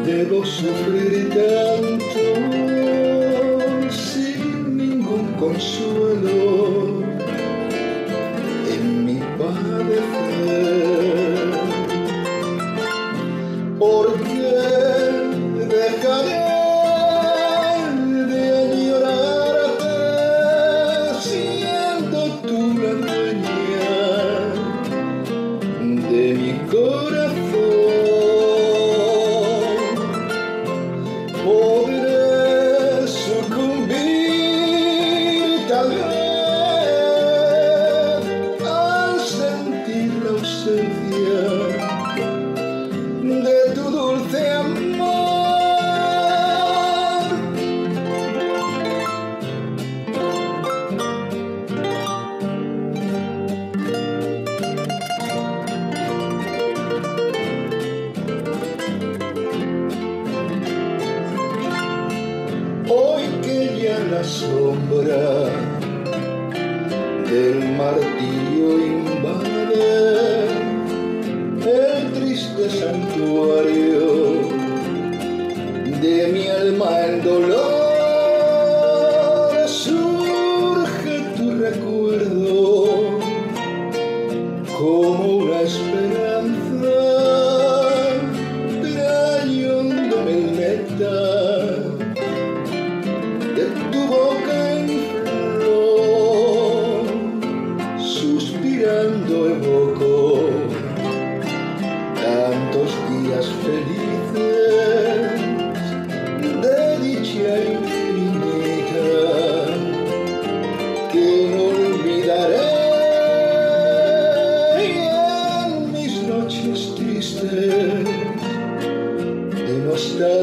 debo sufrir tanto sin ningún consuelo en mi padecer. ¿Por qué dejaré de añorarte siendo tú la dueña de mi corazón? Podré sucumbir tal vez al sentir la ausencia de tu dulce amor. Hoy que ya la sombra del martirio invade el triste santuario de mi alma en dolor, surge tu recuerdo como una esperanza, trayéndome el néctar de tu boca en flor. Suspirando evoco tantos días felices de dicha infinita que no olvidaré. Y en mis noches tristes de nostalgia